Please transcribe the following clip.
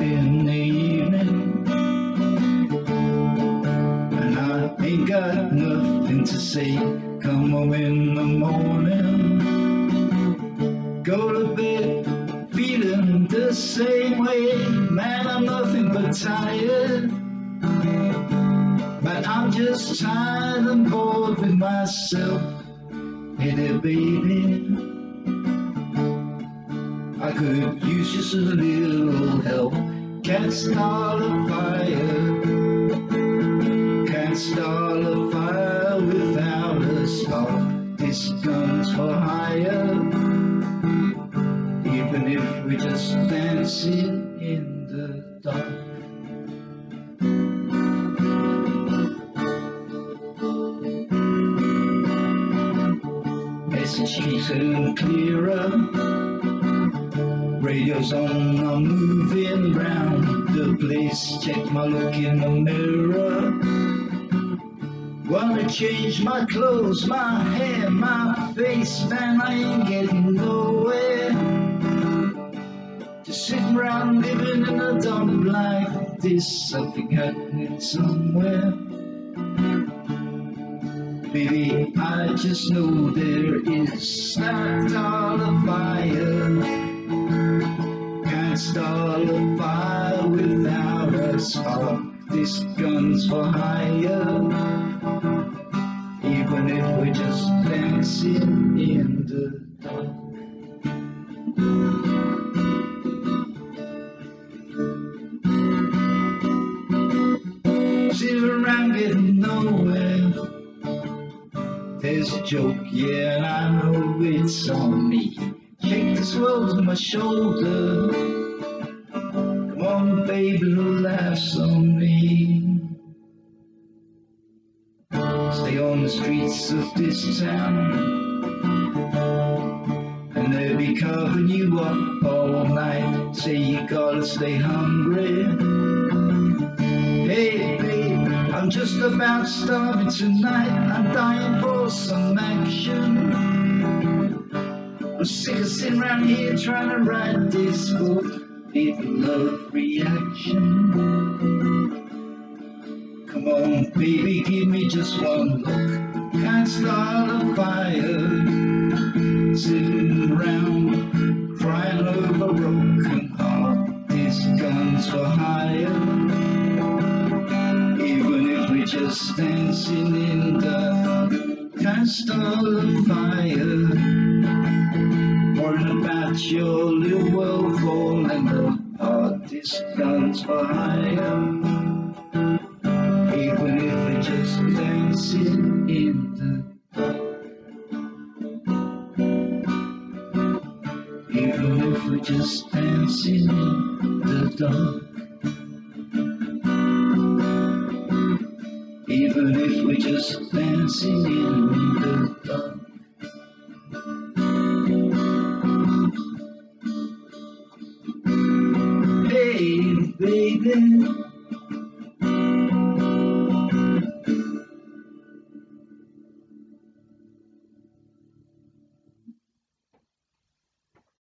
in the evening, and I ain't got nothing to say. Come home in the morning, go to bed feeling the same way. Man, I'm nothing but tired, but I'm just tired and bored with myself. Hey there, baby, I could use just a little help. Can't start a fire, can't start a fire without a spark. This gun's for hire, even if we're just dancing in the dark. Message keeps getting clearer, radio's on, I'm moving round the place. Check my look in the mirror, wanna change my clothes, my hair, my face. Man, I ain't getting nowhere, just sitting around living in a dumb life. There's something happening somewhere, baby, I just know there is. Can't start a fire, can't start a fire without a spark. This gun's for hire, even if we're just dancing in the dark. Sitting around getting nowhere, there's a joke, yeah, and I know it's on me. Shake this world to my shoulder, come on baby, laughs on me. Stay on the streets of this town, and they'll be covering you up all night. Say you gotta stay hungry. Hey babe, I'm just about starving tonight, I'm dying for some action. I'm sick of sitting around here trying to write this book. People love reaction. Come on baby, give me just one look. Can't start a fire, sitting around crying over a broken heart. This gun's for hire, even if we're just dancing in the. Can't start a fire, worrying about your little world falling apart. This gun's for hire, even if we're just dancing in the dark. Even if we're just dancing in the dark. Even if we're just dancing in the dark. Hey baby,